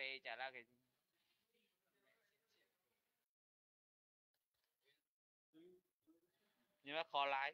trả ra cái nhưng mà khó lái.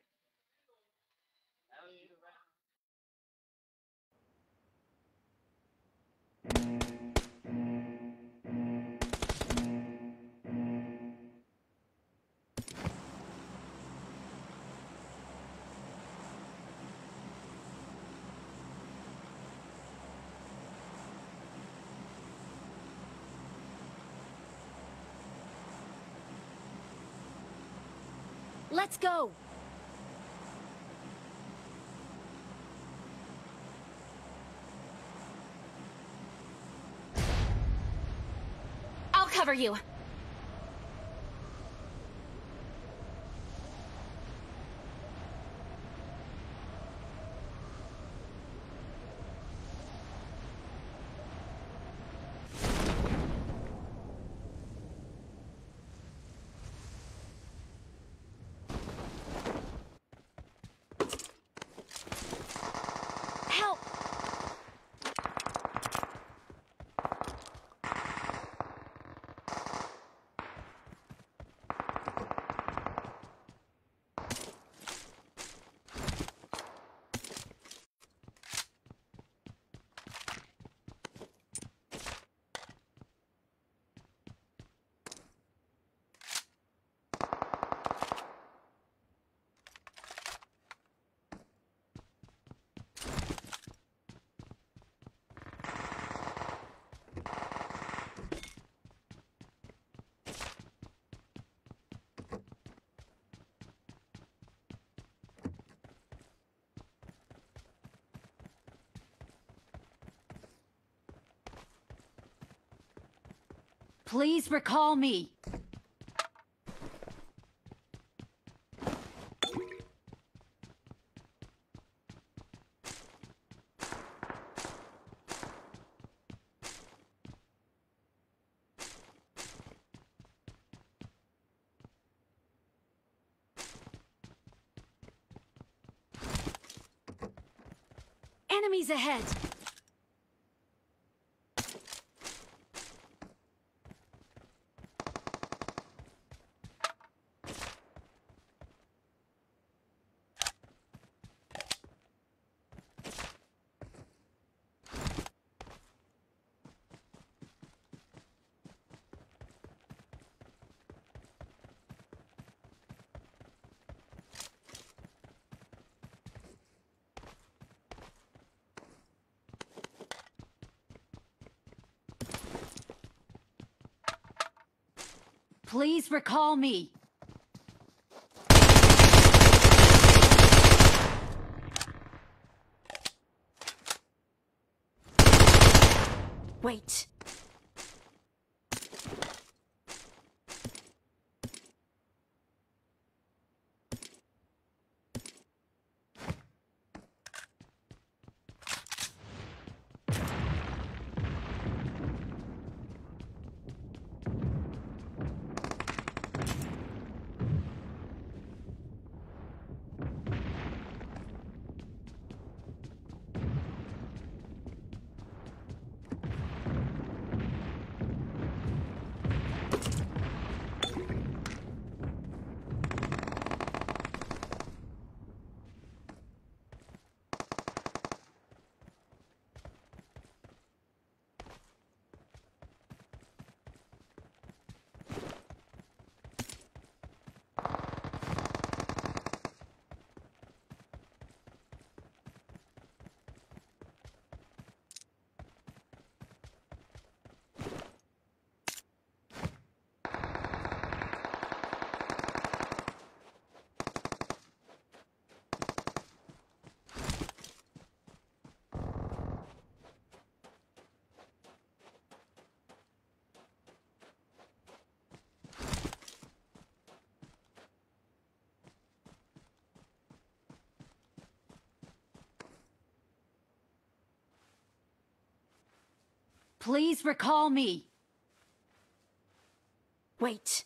Let's go! I'll cover you! Help! Please recall me. Enemies ahead! Please recall me. Wait. Please recall me. Wait.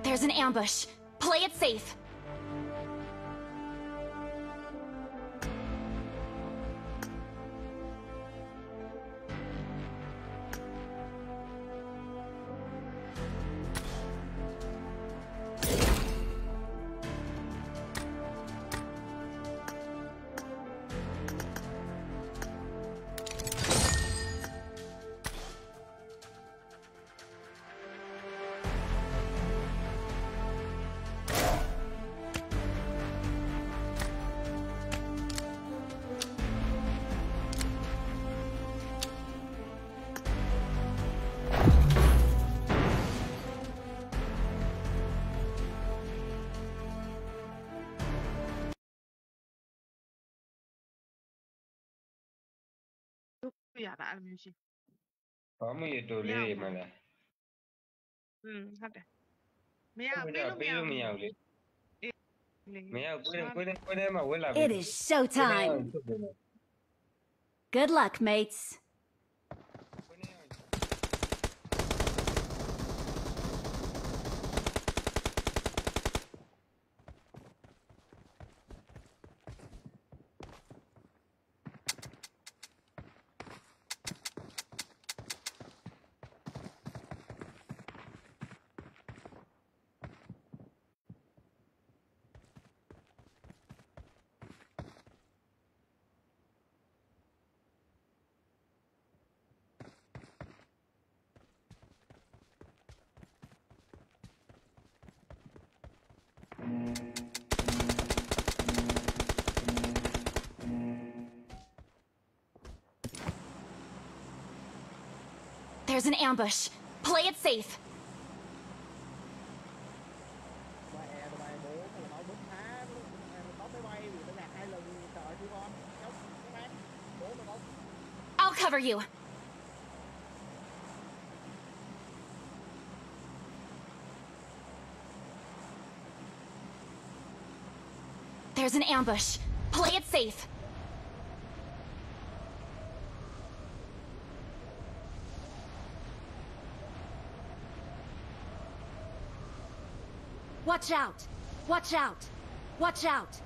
There's an ambush. Play it safe. Dạ bạn làm gì? Có mấy đồ Mèo lê mà. mà là Hadi. bây giờ bây giờ mèo lê mèo quên đấy mà quên là It is showtime. Good luck, mates. There's an ambush. Play it safe. I'll cover you. There's an ambush. Play it safe. Watch out! Watch out! Watch out!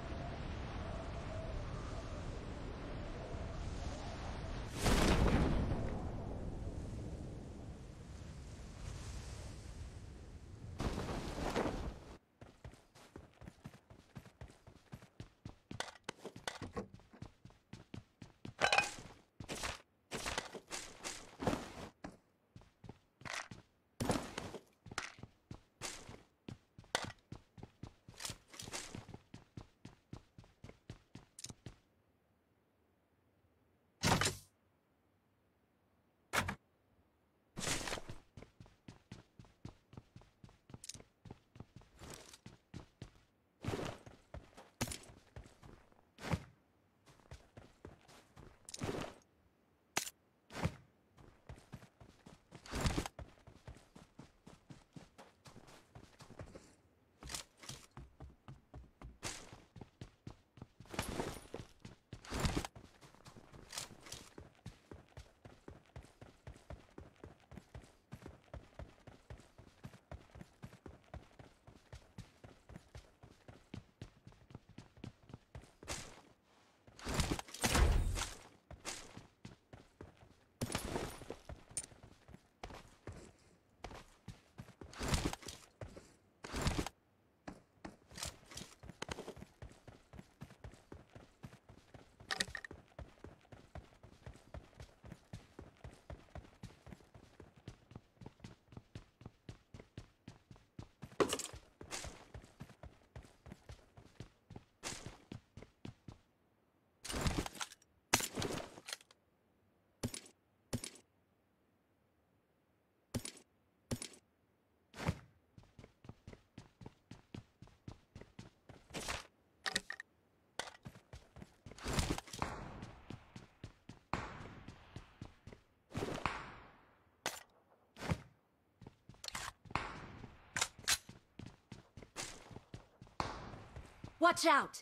Watch out!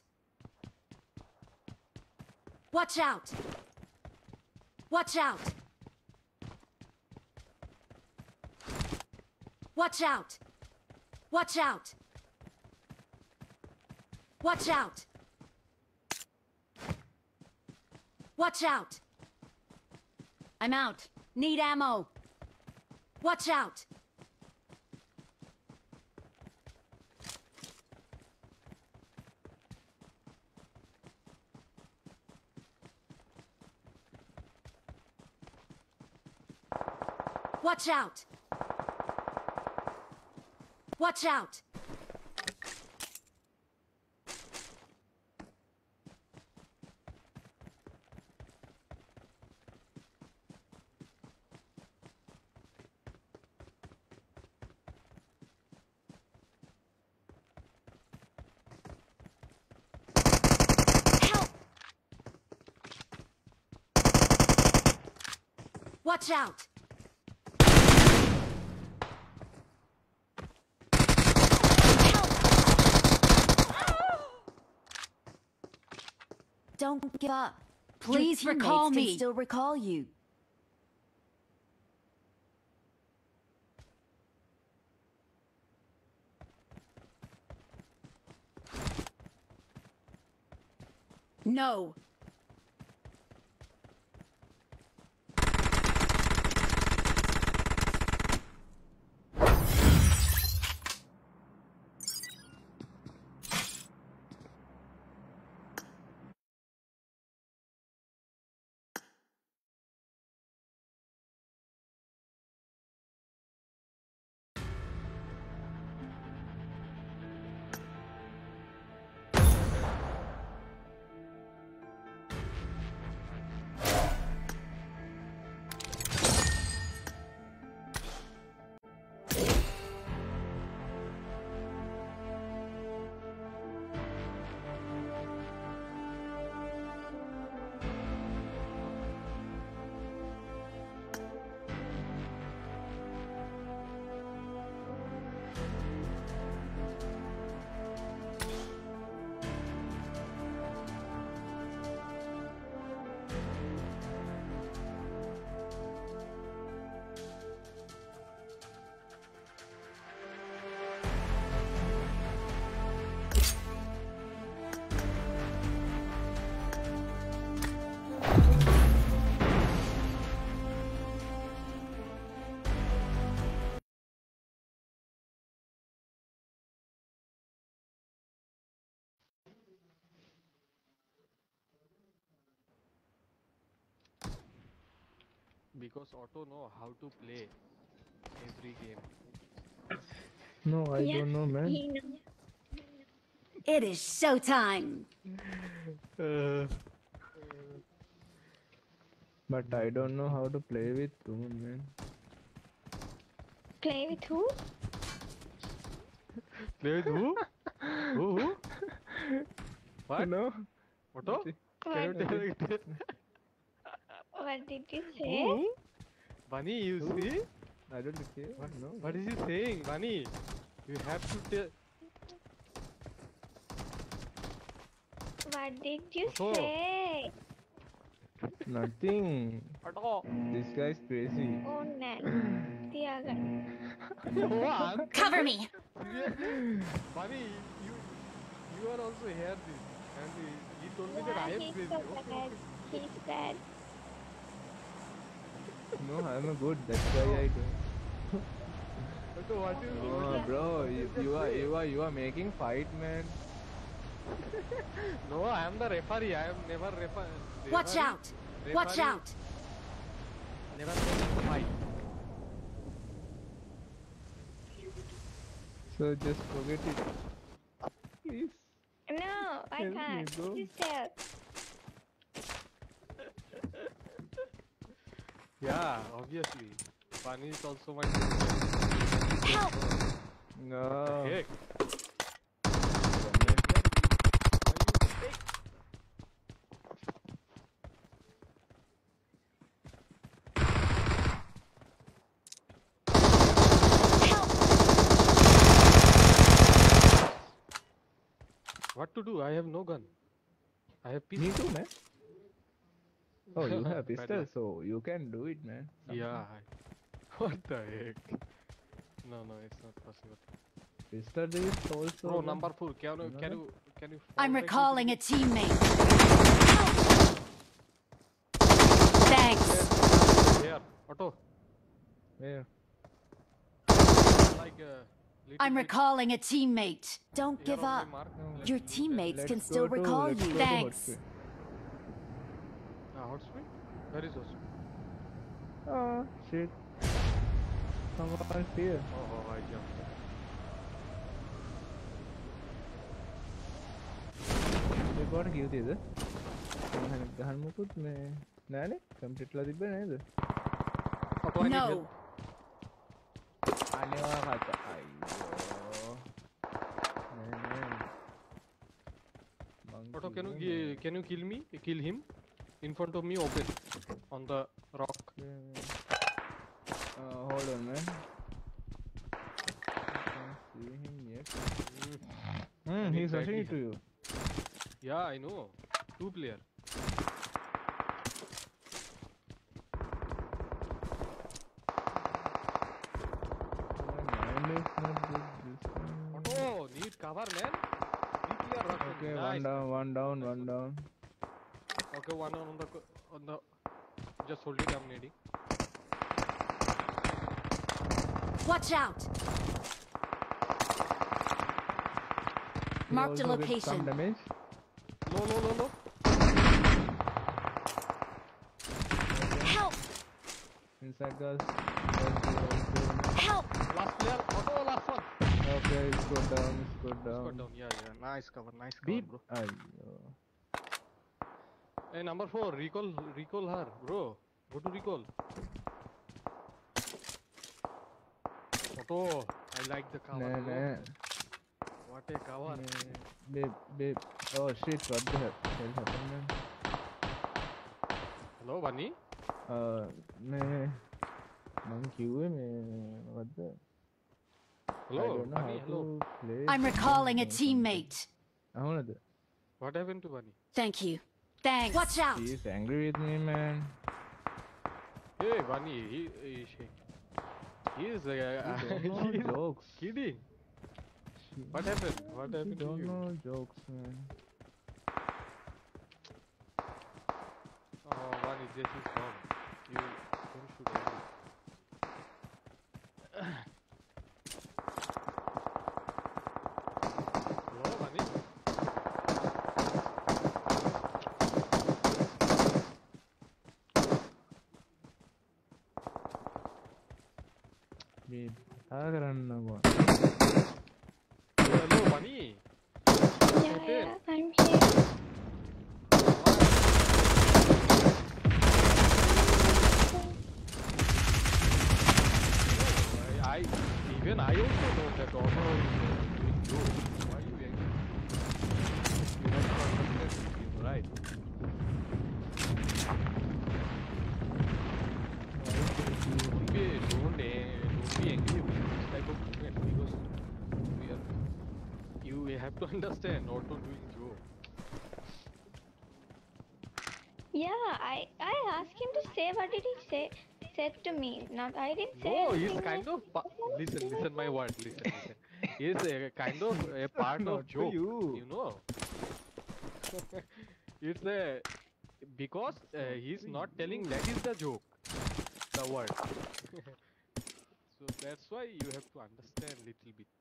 Watch out! Watch out! Watch out! Watch out! Watch out! Watch out! I'm out. Need ammo. Watch out! Watch out! Watch out! Help! Watch out! Don't give up. Please recall me. Can still recall you. No. Because Otto know how to play every game. No, I don't know, man. He knows. It is showtime. But I don't know how to play with Tumun, man. Play with who? Play with who? Who? What? No. Otto? Can you tell it? What did you say? Who? Bunny, you Who? see? I don't care. No. What is he saying, Bunny? You have to tell. What did you Otto. say? Nothing. Otto. This guy's crazy. Oh, no. Tiaga. What? Cover me. Bunny, you are also here this. And he told me that I Why am he's crazy. so Okay, bad? okay. He's bad. No, I'm a good. That's why I do. Otto, what is Oh, bro, you are making fight, man. No, I am the referee. I am never Watch out! Watch out! Never make fight. So just forget it. Please. No, I Help me, can't. bro. Just tell. Yeah, obviously. Bunny is also my good Help! No. Heck. What to do? I have no gun. I have pistol. Me too, man. Oh, you have Bad pistol, luck. so you can do it, man. Yeah. What the heck? No, it's not possible. Pistol is also. Bro, number 4. Can you I'm fall back recalling a little teammate. Thanks. bit? Here, Otto. Where? Like little I'm bit recalling a teammate. Don't here give on my up. mark. Your teammates Let's can go still to- recall let's you. go to Thanks. Hotspur. Hot spring? Where is Hot spring? Oh shit. Someone's here. Oh, I jumped. මේ බෝට කිව්තියද? මම ගහන්න මොකුත් මේ නෑනේ කම්ප්ලීට්ලා තිබ්බේ නේද? Otto, I need No. help. අනිවා කතා. අයියෝ. නෑ. මං Otto, කිව්වේ can you kill me? Kill him in front of me, open on the rock. Hold on, man. I can't see him yet. He's rushing Exactly. to you. Yeah, I know. 2 player. My mind is not good this time. Otto, need cover, man. 3 player rushing. Okay, Nice. one down. Okay, one on the. Just hold it. I'm needing. Watch out. He Marked a also gets some location. damage. Low. Help! Inside guys. Help! Last player. Otto, last one. Okay, it's go down. Got down. Yeah. Nice cover, Beep. bro. Ayyo. Hey, number 4. Recall her, bro. Go to recall. Otto, I like the cover. Nah, bro. nah. What a cover. Babe. Oh shit, what the hell happened, man? Hello, Bunny. මං කිව්වේ මේ මොකද්ද? Hello, I don't know Bunny. how Hello. to play I'm this recalling a game or teammate. something. අහුණද? What happened to Bunny? Thank you. Thanks. Watch out. He's angry with me, man. Hey, Bunny. He is You don't know he is jokes. kidding. What happened? What You happened to don't you? know jokes, man. Oh, Bunny, this is wrong. You don't shoot angry. Hello, Bunny. මේ කතා කරන්නකෝ. Hello, Bunny. Yeah, I'm here. Even I also know that Honor is doing good. Why are you angry? You have to understand this game, right? Don't be angry with this type of movement because you have to understand Auto doing joke. Yeah, I asked him to say what did he say said to me. Not I didn't say No, he's anything. kind of listen my word. Listen. He's a kind of a part of Not to joke. you. You know. It's a because he's not telling that is the joke. The word. So that's why you have to understand little bit.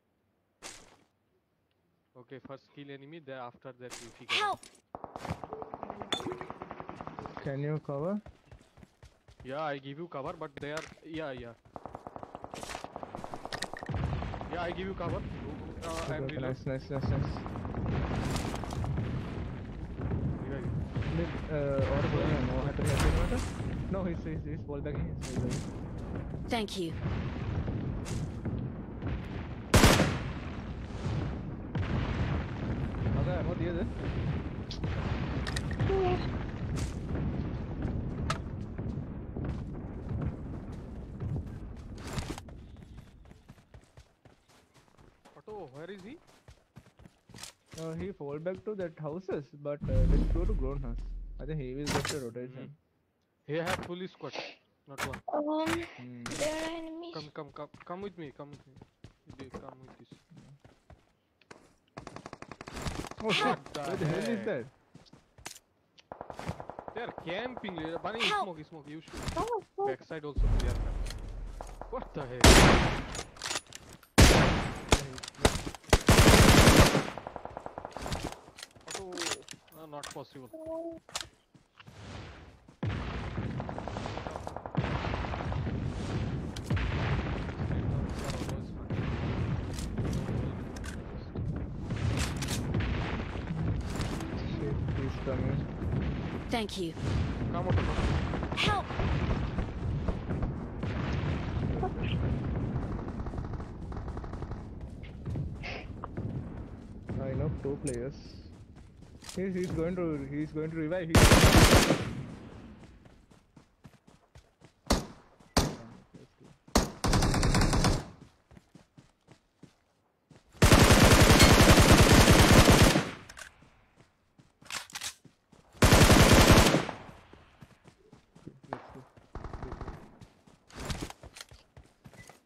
Okay, first kill enemy. Then after that we figure. Help! Can you cover? Yeah, I give you cover, but they are yeah. Yeah, I give you cover. I'm Okay, reload. nice. Revive. Or no, he's ball back. Thank you. Okay, what the other? Yeah. Otto, where is he? He fall back to that houses, but let's go to grown house. I think he will get the rotation. He have fully squad, not one. There are enemies. Come with me. Come with this. Oh shit! What the Where the hell is heck? that? They are camping. Bunny, Help! smoke. You should. Oh, fuck. Backside also. They are camping. What the heck? Auto. Not possible. Shit, he's coming. Thank you. Come on. Help! I know 2 players. He's going to revive.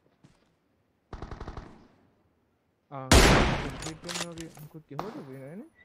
Complete game में अभी कुछ क्या हो तो भी नहीं